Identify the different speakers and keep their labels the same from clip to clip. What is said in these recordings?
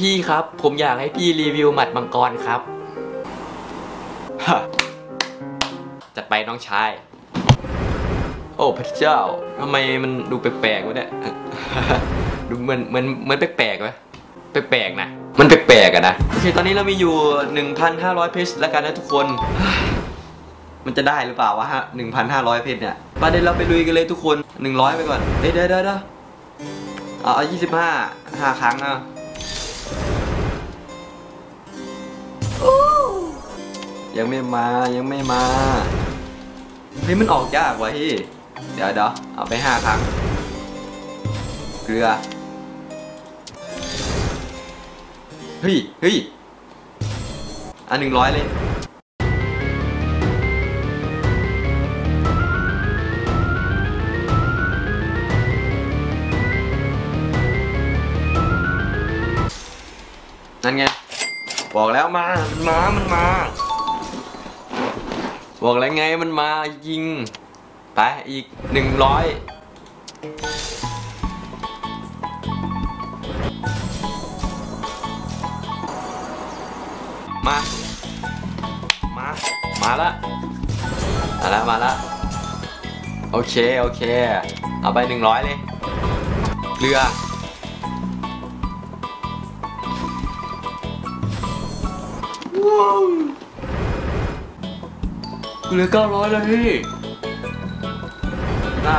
Speaker 1: พี่ครับผมอยากให้พี่รีวิวหมัดมังกรครับจัดไปน้องชายโอ้พระเจ้าทำไมมันดูแปลกๆวะเนี่ยดูเหมือนแปลกๆวะแปลกๆนะมันแปลกๆอะนะโอเคตอนนี้เรามีอยู่ 1,500 เพชรแล้วกันนะทุกคนมันจะได้หรือเปล่าวะฮะ 1,500 เพชรเนี่ยประเด็นเราไปลุยกันเลยทุกคน100ไปก่อนเดี๋ยวเอา25 ครั้งอ่ะยังไม่มาเฮ้ยมันออกยากว่ะพี่เดี๋ยวเอาไป5 ครั้งเกลือเฮ้ยอัน100เลยนั่นไงบอกแล้วมันมาบอกแล้วไงมันมายิงไปอีก100มาละโอเคเอาไป100เลยเกลือว้าวเหลือ900เลยพี่น่า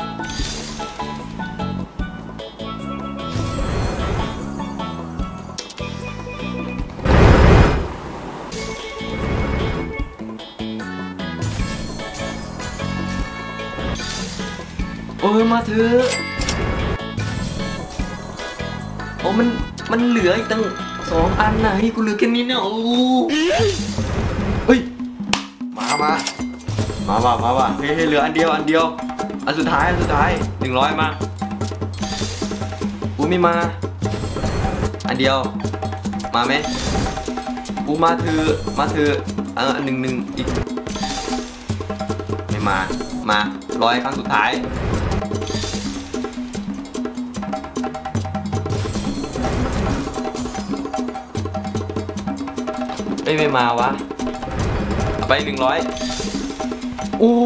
Speaker 1: โอ้ยมาเถอะโอ้มันเหลืออีกตั้ง2 อันนะให้กูเหลือแค่นี้เนี่ยโอ้เฮ้ยมาเฮ้ยเหลืออันเดียวอันสุดท้าย100มากูไม่มาอันเดียวมาไหมกูมาเถอะอันหนึ่งอีกไม่มา100 ครั้งสุดท้ายไม่มาวะเอาไป100อู้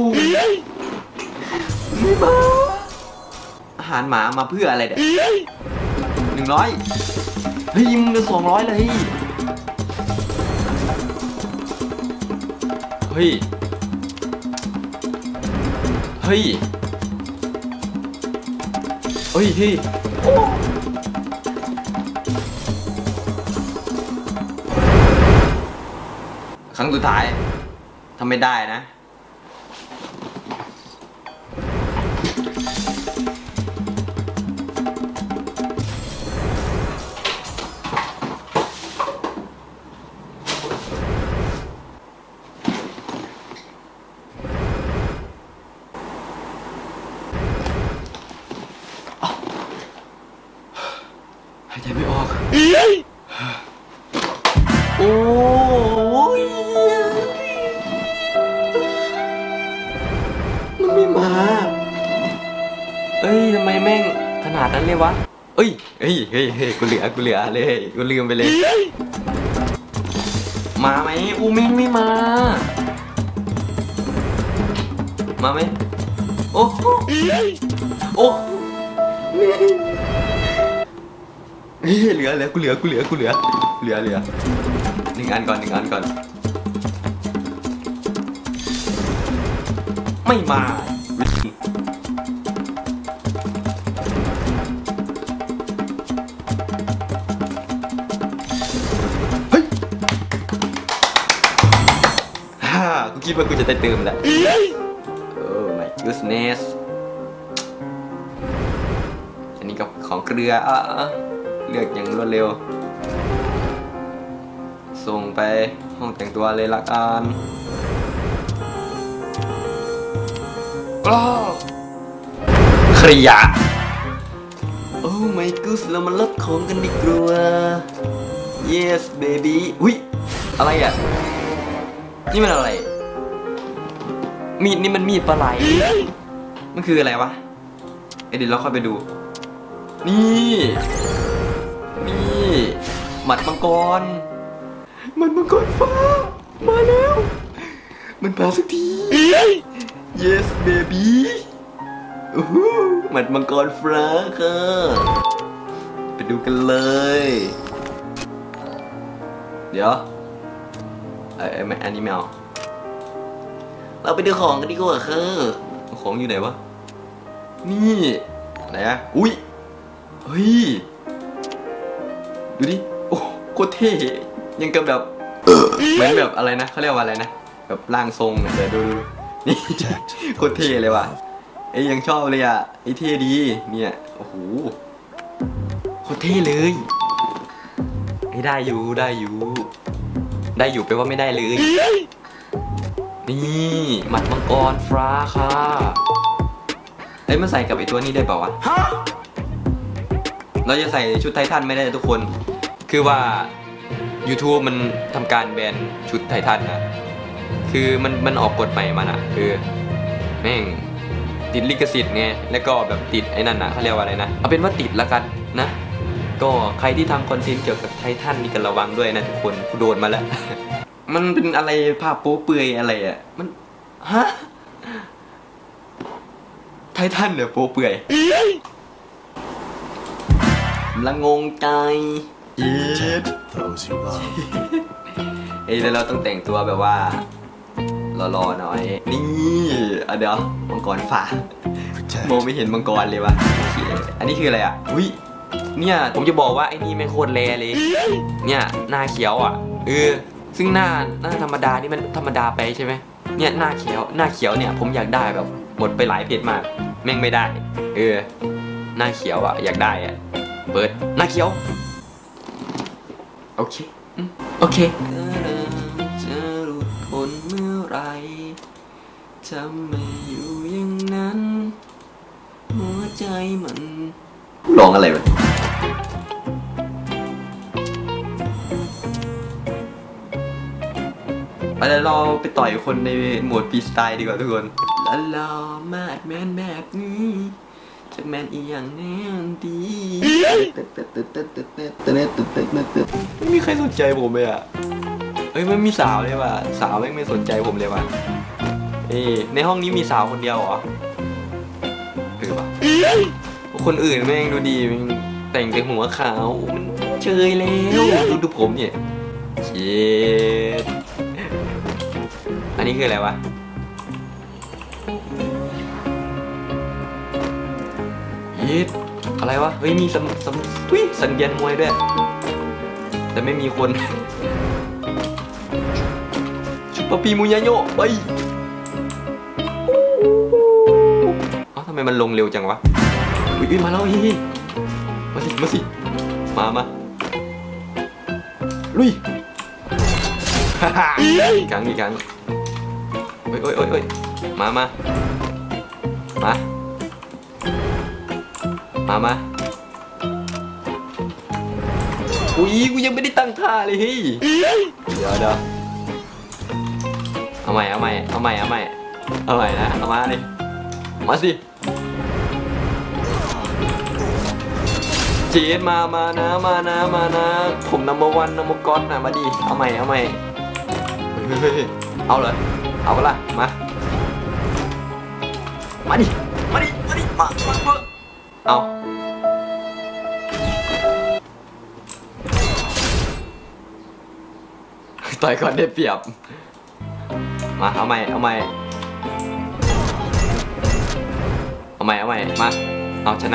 Speaker 1: ไม่มาอาหารหมามาเพื่ออะไรเนี่ย100เฮ้ยมึงจะ200เลยเฮ้ยครั้งสุดท้ายทำไม่ได้นะหายใจไม่ออกโอ้ยมันไม่มาทำไมแม่งขนาดนั้นเลยวะเฮ้ยกูเหลือเลยกูลืมไปเลยมาไหมอูแม่งไม่มาไหมโอ้เหลือกูเหลือ1 อันก่อนไม่มาเฮ้ยกูคิดว่ากูจะได้เติมแล้วโอ้ my goodness อันนี้ก็ของเกลือเลือกอย่างรวดเร็วส่งไปห้องแต่งตัวเลยละกันขยะโอ้ my god เรามาลดของกันดีกว่า yes baby อุ้ยอะไรอ่ะนี่มันอะไรมีดนี่มันมีดปลาไหลมันคืออะไรวะเดี๋ยวเราค่อยไปดูนี่หมัดมังกรมันมังกรฟ้ามาแล้วมันมาสักที yes baby หมัดมังกรฟ้าค่ะไปดูกันเลยเดี๋ยวอันนี้ไม่เอาเราไปดูของกันดีกว่าค่ะของอยู่ไหนวะนี่ไหนอะอุ้ยเฮ้ยดูดิโอ้โคตรเท่ยังกับแบบเหมือนแบบอะไรนะเขาเรียกว่าอะไรนะแบบร่างทรงเนี่ยเดี๋ยวดูนี่โคตรเท่เลยว่ะไอ้ยังชอบเลยอ่ะไอ้เท่ดีเนี่ยโอ้โหโคตรเท่เลยไอ้ได้อยู่ได้อยู่แปลว่าไม่ได้เลยนี่หมัดมังกรฟ้าค่ะเอ้ยมันใส่กับไอ้ตัวนี้ได้เปล่าวะเราจะใส่ชุดไททันไม่ได้ทุกคนคือว่า YouTube มันทำการแบนชุดไททันนะคือมันออกกฎใหม่มานะคือแม่งติดลิขสิทธิ์ไงแล้วก็แบบติดไอ้นั่นนะเขาเรียกว่าอะไรนะเอาเป็นว่าติดละกันนะก็ใครที่ทำคอนเทนต์เกี่ยวกับไททันนี่ก็ระวังด้วยนะทุกคนกูโดนมาแล้ว มันเป็นอะไรภาพโป๊เปื่อยอะไรอ่ะมันฮะไททันเนี่ยโป๊เปื่อยละงงใจเอ้ยแล้วเราต้องแต่งตัวแบบว่ารอหน่อยนี่เดี๋ยวมังกรฟ้ามองไม่เห็นมังกรเลยวะอันนี้คืออะไรอ่ะอุ้ยเนี่ยผมจะบอกว่าไอ้นี่ไม่โคตรแรเลยเนี่ยหน้าเขียวอ่ะซึ่งหน้าธรรมดานี่มันธรรมดาไปใช่ไหมเนี่ยหน้าเขียวเนี่ยผมอยากได้แบบหมดไปหลายเพจมากแม่งไม่ได้หน้าเขียวอ่ะอยากได้อ่ะเปิดหน้าเขียวโอเคจะหลุดพ้นเมื่อไรทำไมอยู่อย่างนั้นหัวใจมันร้องอะไรวะไปแล้วเราไปต่อยคนในโหมดฟรีสไตล์ดีกว่าทุกคนแล้วเรามาดแมนแบบนี้จะแมนอีอย่างแน่ดีไม่มีใครสนใจผมเลยอ่ะไม่มีสาวเลยว่ะสาวไม่สนใจผมเลยว่ะในห้องนี้มีสาวคนเดียวเหรอป่ะคนอื่นแม่งดูดีแต่งแต่หัวขาวมันเชยแล้วดูผมเนี่ยเช็ดอันนี้คืออะไรวะยีดอะไรวะเฮ้ยมีสัญญาณมวยด้วยแต่ไม่มีคนชุปปะปีมุยาโยไปทำไมมันลงเร็วจังวะอุ้ยมาแล้วมาสิมาลุยอีกครั้งโอ้ยมาอุ้ยกูยังไม่ได้ตั้งท่าเลยเฮ้ยเดี๋ยวเอาใหม่นะเอามาเลยมาสิจีนมานะผมนัมเบอร์วันนัมเบอร์ก้อนนะมาดิเอาใหม่เฮ้ยเอาเลยเอาไปละมาดิเอาต่อยก่อนได้เปรียบมาเอาใหม่มาเอาชนะ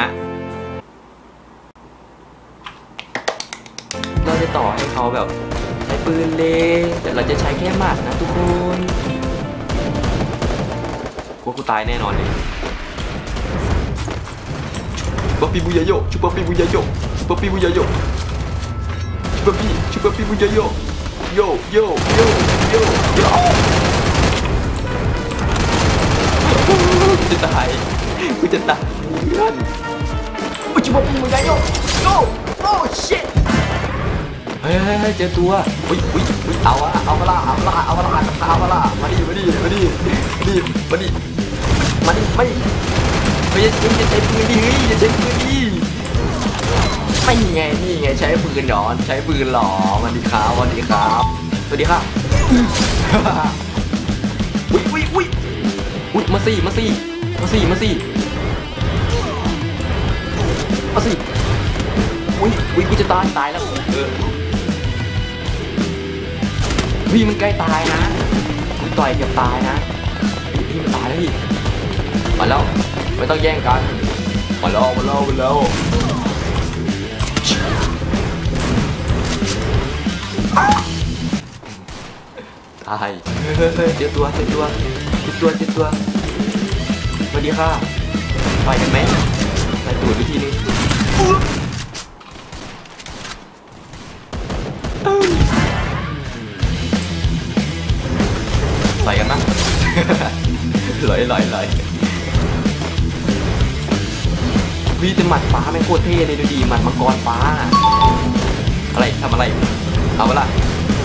Speaker 1: เราจะต่อให้เขาแบบใช้ปืนเลยแต่เราจะใช้แค่หมัดนะทุกคนกูตายแน่นอนเลยชุปปี้บุยาโยชุปปี้บุยาโยชุปปี้บุยาโยชุปปี้บุยาโยโยกูจะตายชุปปี้บุยาโยโอ้ชิตเฮ้ยเจอตัวอุ้ยเอาละมาดิเฮ้ยอย่าใช้ปืนดิไม่ไงนี่ไงใช้ปืนหรอใช้ปืนหรอวันดีครับวันดีครับสวัสดีครับอุ้ยอุ้ยอุ้ยอุ้ยมาสิมาสิมาสิมาสิมาสิอุ้ยอุ้ยกูจะตายแล้วพี่มันใกล้ตายนะกูต่อยเกือบตายนะพี่มันตายแล้วพี่มาแล้วไม่ต้องแย่งกันมาแล้วตายเจอตัวสวัสดีค่ะไปกันไหมไปตรวจวิธีนึงไปกันนะลอยวิแต่หมัดฟ้าไม่โคตรเท่เลยดูดีหมัดมังกรฟ้าอะไรทำอะไรเอาเปล่า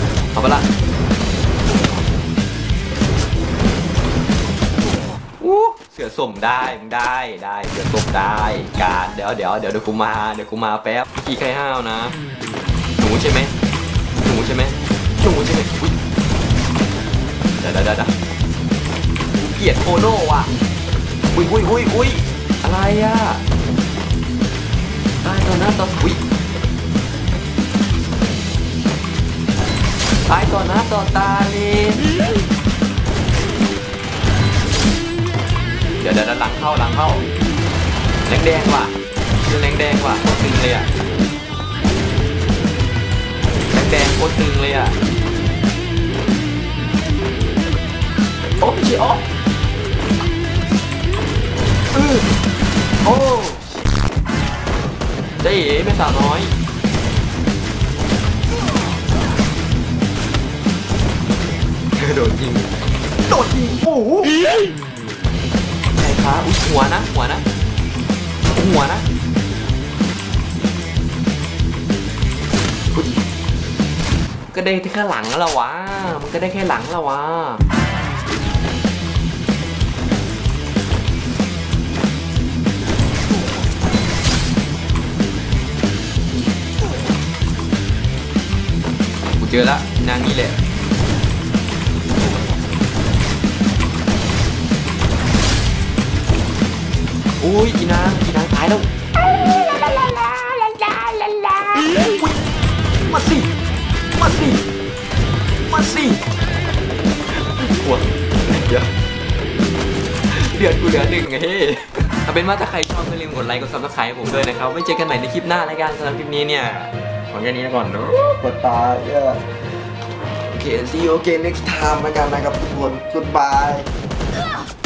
Speaker 1: เสือส้มได้มึงได้เสือส้มได้การเดี๋ยวกูมาแป๊บกี่ใครห้าวนะหนูใช่ไหมอุ้ยเดี๋ยวกูเกลียดโคโน่ว่ะอุ้ยอะไรอ่ะตายต่อหน้าต่ออุ้ยตายต่อหน้าต่อตาเลยเดี๋ยวหลังเข้าแดงว่ะคือแดงว่ะโคตรตึงเลยอ่ะแดงโคตรตึงเลยอ่ะโอ้ไม่ใช่โอ้เจ๊แม่สาวน้อยโดนยิงโอ้โหใช่ครับอุ้ยหัวนะก็ได้แค่หลังแล้ววะมันก็ได้แค่หลังแล้ววะกูเจอแล้วนางนี้แหละอุ้ยอีนางตายแล้วมาสิหัวเดี๋ยวเดือดกูเหลือหนึ่งไงเอาเป็นว่าถ้าใครชอบก็อย่าลืมกดไลค์กดซับสไครต์ผมด้วยนะครับไว้เจอกันใหม่ในคลิปหน้ารายการสำหรับคลิปนี้เนี่ยขอแค่นี้ก่อนเนาะกดตาโอเค see you again next time แล้วกันนะครับทุกคน goodbye